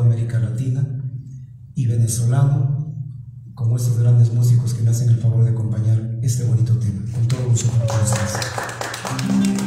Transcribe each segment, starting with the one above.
toda América Latina y venezolano, como estos grandes músicos que me hacen el favor de acompañar este bonito tema. Con todo gusto para todos ustedes.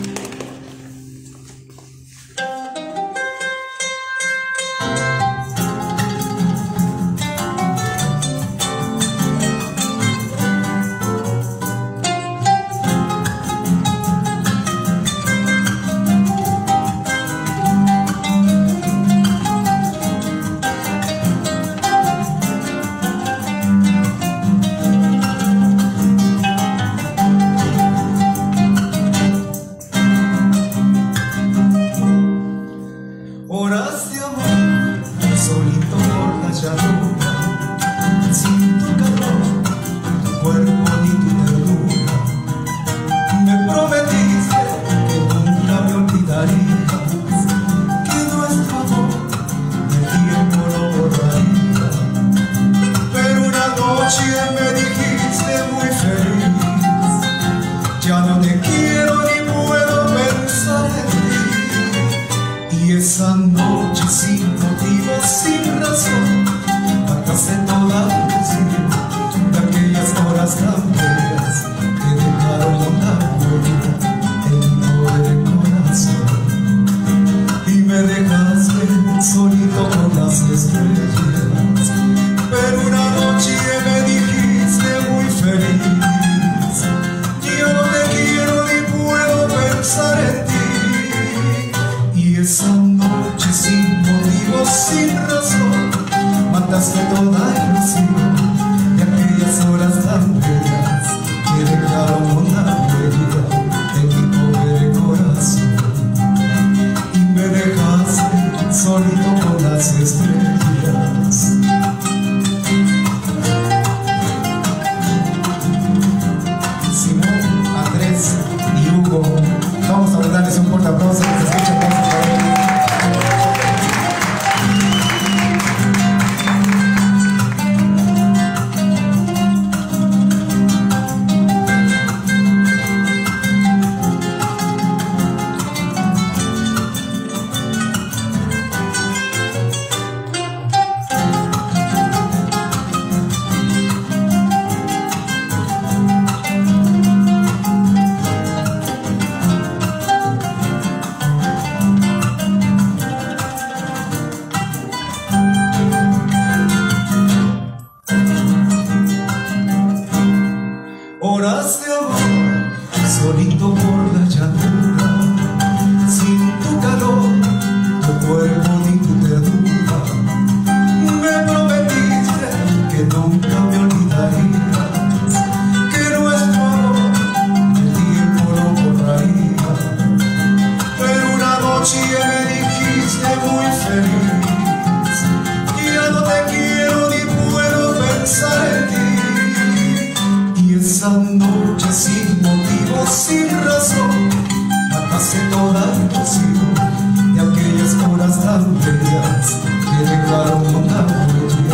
Horas de amor, solito por la llanura, sin tu calor, tu cuerpo ni tu ternura. Me prometiste que nunca me olvidarías, que nuestro amor el tiempo lo borraría. Pero una noche me dijiste muy feliz, ya no te quiero ni puedo pensar en ti. Y esa noche sin motivo, sin razón, mataste toda la ilusión de aquellas horas tan bellas que dejaron una huella en mi pobre corazón. Y me dejaste solito con las estrellas. Pero una noche me dijiste muy feliz, yo no te quiero ni puedo pensar en ti. Y esa noche sin motivo, sin razón, mataste toda ilusión de aquellas horas tan bellas que dejaron una huella en mi pobre corazón. Y me dejaste solito con las estrellas. Simón, Andrés y Hugo, vamos a darles un fuerte aplauso que se escuche por favor. Horas de amor, solito por la llanura, sin tu calor, tu cuerpo ni tu ternura. Me prometiste que nunca me olvidarías, que nuestro amor el tiempo lo borraría. Pero una noche me dijiste muy feliz, ya no te quiero ni puedo pensar en ti. Esa noche sin motivo, sin razón, mataste toda ilusión de aquellas horas tan bellas que dejaron una huella